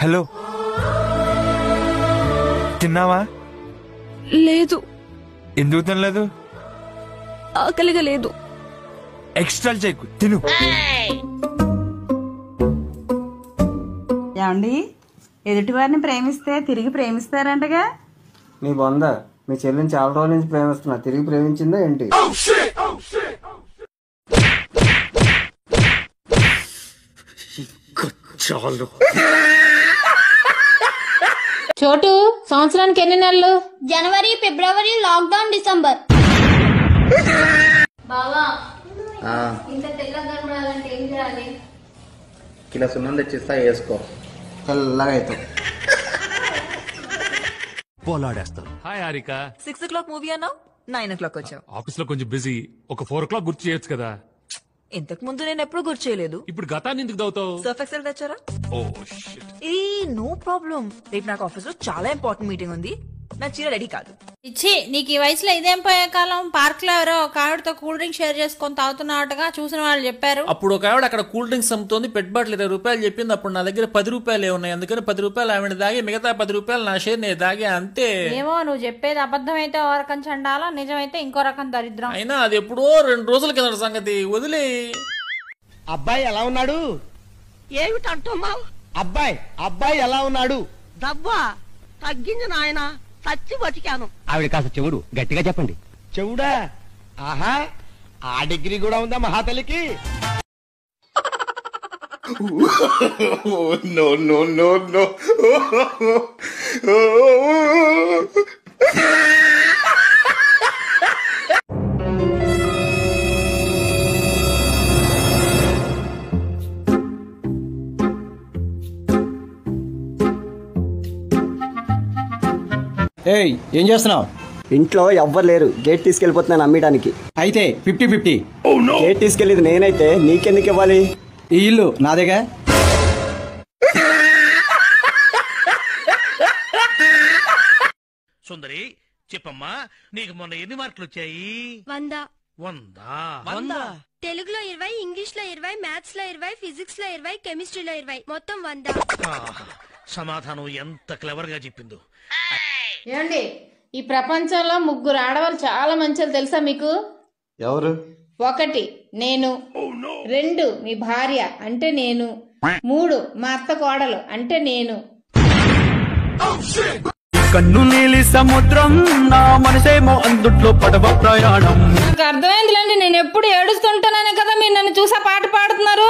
Hello, తిన్నావా? లేదు. ఎందుకు తినలేదు? ఆకలిగా లేదు. ఎక్స్ట్రా చేయకు, తిను. ఏమండి, ఎదుటి వారిని ప్రేమిస్తే తిరిగి ప్రేమిస్తారంటగా? నీ బొంద, మీ చెల్లిని చాలా రోజుల నుంచి ప్రేమిస్తున్నా, తిరిగి ప్రేమించిందా ఏంటి? చోటు, సంవత్సరానికి ఎన్ని నెలలు? జనవరి, ఫిబ్రవరి, లాక్డౌన్, డిసెంబర్. బావా, ఇంత తెల్లగా కనబడాలంటే ఏం చేయాలి? కిలో సున్నం తెచ్చిస్తా, వేసుకో, తెల్లగా అవుతావు. పోలాడేస్తాను. హాయ్ హారిక. 6 o'clock మూవీ అన్నావు, 9 o'clock వచ్చావు. ఆఫీస్ లో కొంచెం బిజీ. ఒక 4 o'clock గుర్తు చేయొచ్చు కదా. ఇంతకు ముందు నేను ఎప్పుడు గుర్తు చేయలేదు. ఇప్పుడు గతాన్ని ఎందుకు దవుతావు? సర్ఫ్ ఎక్సెల్ తెచ్చారా? Oh shit. ఏ నో ప్రాబ్లం. రేపు నాకు ఆఫీస్ లో చాలా ఇంపార్టెంట్ మీటింగ్ ఉంది. నా చీర రెడీ కాదు. ఇచ్చి, నీకు ఈ వయసులో ఇదేం పోయే కాలం? పార్క్ లో ఎవరో ఒక ఆవిడతో కూల్ డ్రింక్ షేర్ చేసుకొని తాగుతున్నట్టుగా చూసిన వాళ్ళు చెప్పారు. అప్పుడు ఒక ఆవిడ అక్కడ కూల్ డ్రింక్స్ అమ్ముతోంది, పెట్టుబాట్లు 20 రూపాయలు చెప్పింది. అప్పుడు నా దగ్గర 10 రూపాయలే ఉన్నాయి, అందుకని 10 రూపాయలు ఆవిడ దాగి మిగతా 10 రూపాయలు నా షేర్ నేను దాగి, అంతే. ఏమో, నువ్వు చెప్పేది అబద్ధమైతే ఓ రకం చండాలా, నిజమైతే ఇంకో రకం దరిద్రం. అయినా అది ఎప్పుడో 2 రోజుల కింద సంగతి, వదిలే. అబ్బాయి ఎలా ఉన్నాడు? ఏమిటంటున్నావు? అబ్బాయి ఎలా ఉన్నాడు? దవ్వా తగ్గింది నాయన, చచ్చి బతికాను. ఆవిడ కాస్త చెవుడు, గట్టిగా చెప్పండి. చెవుడా? ఆహా, ఆ డిగ్రీ కూడా ఉందా మహాతలికి? No no no no. ఏయ్, ఏం చేస్తున్నావు? ఇంట్లో ఎవ్వరు లేరు, గేట్ తీసుకెళ్ళిపోతున్నాను అమ్మడానికి. అయితే 50-50. గేట్ తీసుకెళ్ళేది నేనైతే నీకెందుకు ఇవ్వాలి? ఈ ఇల్లు నాదేగా. సుందరి, చెప్పమ్మా, నీకు మొన్న ఎన్ని మార్కులు వచ్చాయి? 100. 100? తెలుగులో 20, ఇంగ్లీష్ లో 20, మ్యాథ్స్ లో 20, ఫిజిక్స్ లో 20, కెమిస్ట్రీలో 20, మొత్తం 100. సమాధానం ఎంత క్లవర్ గా చెప్పిందో. ఏమండి, ఈ ప్రపంచంలో 3 ఆడవాళ్ళు చాలా మంచిది తెలుసా మీకు? ఎవరు? 1 నేను, 2 మీ భార్య అంటే నేను, 3 మా అత్త కోడలు అంటే నేను. కన్ను నీలి సముద్రం, నా మనసేమో అందుట్లో పడవ ప్రయాణం. నాకు అర్థమైందిలేండి, నేను ఎప్పుడు ఏడుస్తుంటాననే కదా మీరు నన్ను చూసా పాట పాడుతున్నారు.